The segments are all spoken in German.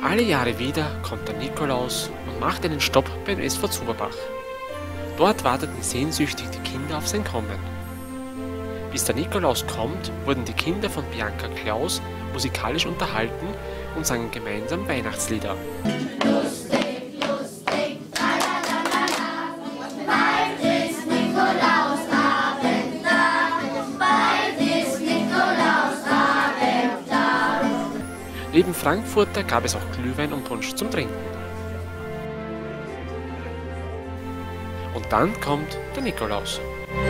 Alle Jahre wieder kommt der Nikolaus und macht einen Stopp beim SV Zuberbach. Dort warteten sehnsüchtig die Kinder auf sein Kommen. Bis der Nikolaus kommt, wurden die Kinder von Bianca Klaus musikalisch unterhalten und sangen gemeinsam Weihnachtslieder. Lustig, lustig, tralalala, bald ist Nikolausabend da, bald ist Nikolausabend da. Neben Frankfurter gab es auch Glühwein und Punsch zum Trinken. Und dann kommt der Nikolaus.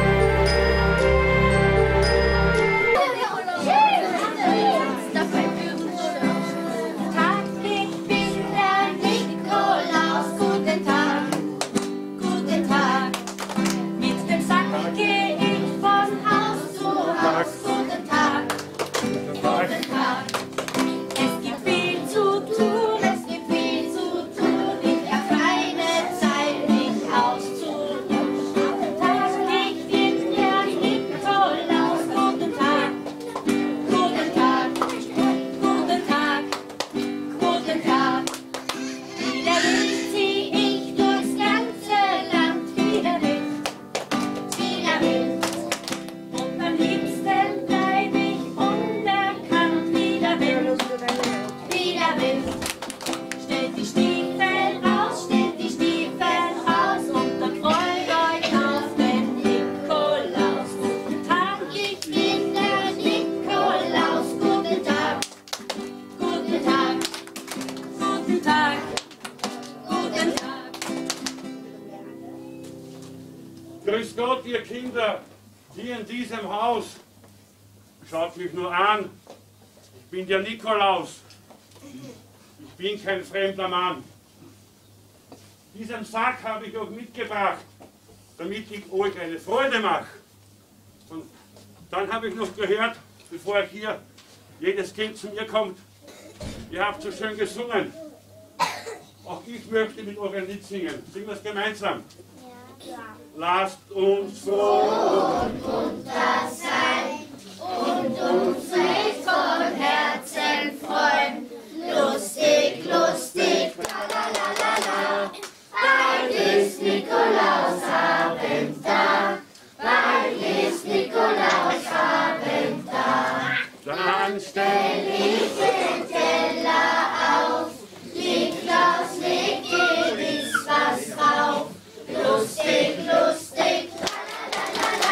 Grüß Gott, ihr Kinder, hier in diesem Haus. Schaut mich nur an. Ich bin der Nikolaus. Ich bin kein fremder Mann. Diesen Sack habe ich euch mitgebracht, damit ich euch eine Freude mache. Und dann habe ich noch gehört, bevor hier jedes Kind zu mir kommt, ihr habt so schön gesungen. Auch ich möchte mit euch ein Lied singen. Singen wir es gemeinsam. Ja. Lasst uns froh Und munter sein und uns recht von Herzen freuen. Lustig, lustig, tralalala, bald ist Nikolausabend da, bald ist Nikolausabend da. dann Stell ich den Teller auf, Niklaus leg gewiss was drauf. Lustig, lustig, tralalala,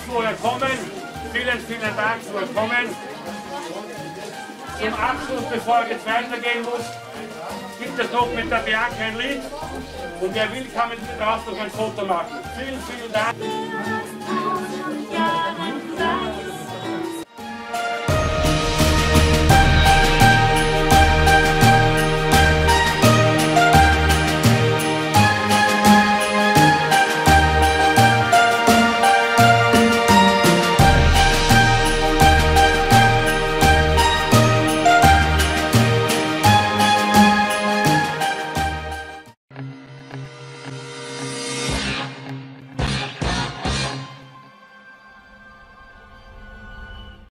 für Ihr Kommen. Vielen Dank für Ihr Kommen. Zum Abschluss, bevor ich jetzt weitergehen muss, gibt es noch mit der Bianca ein Lied. Und wer will, kann mit mir drauf noch ein Foto machen. Vielen Dank.